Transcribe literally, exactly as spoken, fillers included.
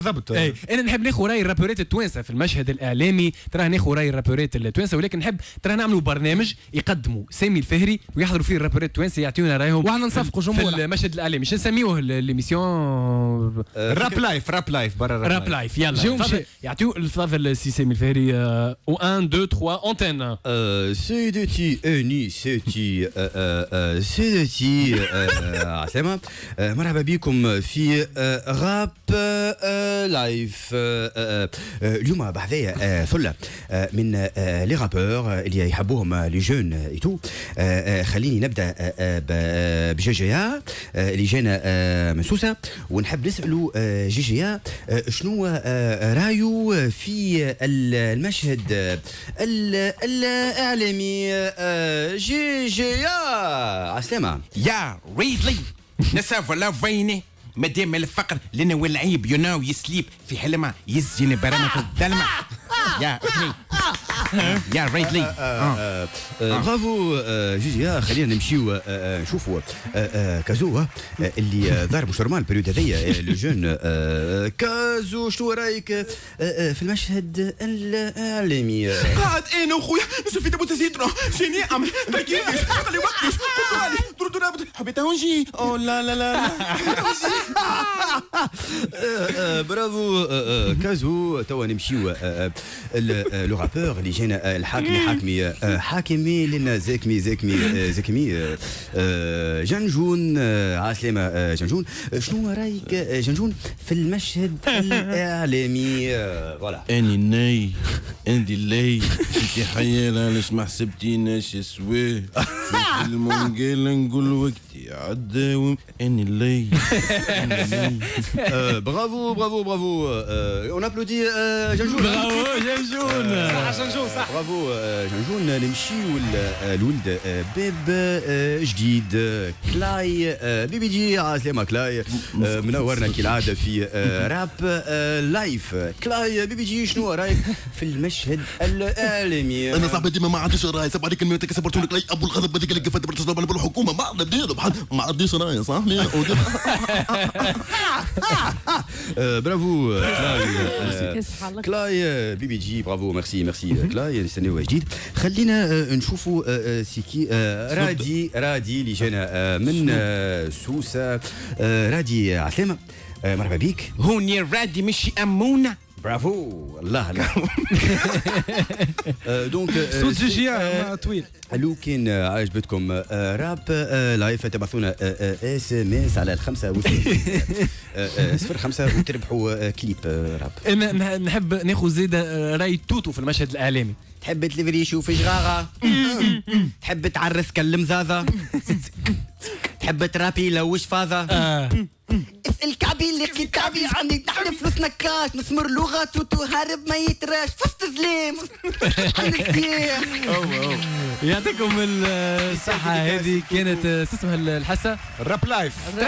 بالضبط. اي انا نحب ناخذ راي الرابورات التوانسه في المشهد الاعلامي، ترى ناخذ راي الرابورات التوانسه، ولكن نحب ترى نعملوا برنامج يقدموا سامي الفهري ويحضروا فيه الرابورات التوانسه يعطيونا رايهم، واحنا نصفقوا جمهور في المشهد الاعلامي. شو نسميوه ليميسيون؟ راب لايف راب لايف برا راب لايف. يلا يعطيو الفضل السي سامي الفهري. و واحد اثنين ثلاثة اونتين. سيدتي انيستي سيدتي عسلامة، مرحبا بكم في راب لايف. اليوم بحذايا ثلة من لي رابور اللي يحبوهم لي جون ايتو. خليني نبدا بجيجيا اللي جانا من سوسه، ونحب نسالوا جيجيا شنو رايو في المشهد الاعلامي. جيجيا عسلامة. يا ريدلي نسافر لا فيني مدام الفقر لنا والعيب يناو يسليب في حلمه يزين برامة في الظلمة. يا اخي يا ريدلي. برافو جيجيا. خلينا نمشيو نشوفوا كازو اللي ضارب شرمان البريود هذيا لو جون. كازو شنو رايك في المشهد الاعلامي؟ قاعد انا وخويا نشوف في بوتازيترو شنو نعمل ما كيفاش خلي وقتش درو درو حبيت نجي. او لا لا لا برافو كازو. توا نمشيو لو رابور اللي جانا الحاكمي حاكمي حاكمي لنا زاكمي زاكمي زاكمي جنجون. عسلامة جنجون. شنو رايك جنجون في المشهد الاعلامي؟ فوالا. اني ناي عندي اللي انت حيالة علاش ما حسبتيناش سوا المونجيل نقول وقتي عداوم اني اللي. برافو برافو برافو. اون ابلودي جنجون. برافو جنجون. صح جنجون صح. برافو جنجون. نمشيو لولد باب جديد كلاي بيبي جي. عسلامة كلاي. منورنا كالعادة في راب لايف. كلاي بيبي جي شنو رايك في المشهد الاعلامي؟ انا صاحبي ديما ما عنديش راي، سبع عليك الميوتك سبرتوا لك ابو الغضب هذيك اللي قفت برشلونه بالحكومه ما عندنا ندير بحال ما عنديش راي صاحبي. برافو كلاي. كلاي بيبي جي برافو. ميرسي ميرسي كلاي. نستناو جديد. خلينا نشوفوا سيكي رادي. رادي اللي جانا من سوسه. رادي عسلامة. مرحبا بك. هوني رادي مشي امونه. برافو الله الله. دونك صوت جيجيا طويل. لو كان عجبتكم راب لايف تبعثونا اس ام اس على الخمسة وثلاثين صفر خمسة وتربحوا كليب راب. انا نحب ناخذ زيد راي توتو في المشهد الاعلامي. تحب تلفري شوف جغاغة؟ تحب تعرف كلم زازا؟ تحب ترابي لوش فاذا؟ اسأل كعبي اللي كتابي عندي نحن فلوسنا كاش نسمر لغة توتو هارب ما يتراش فست زليم عند السياح. يعطيكم الصحة. هذه كانت اسمها الحسة راب لايف.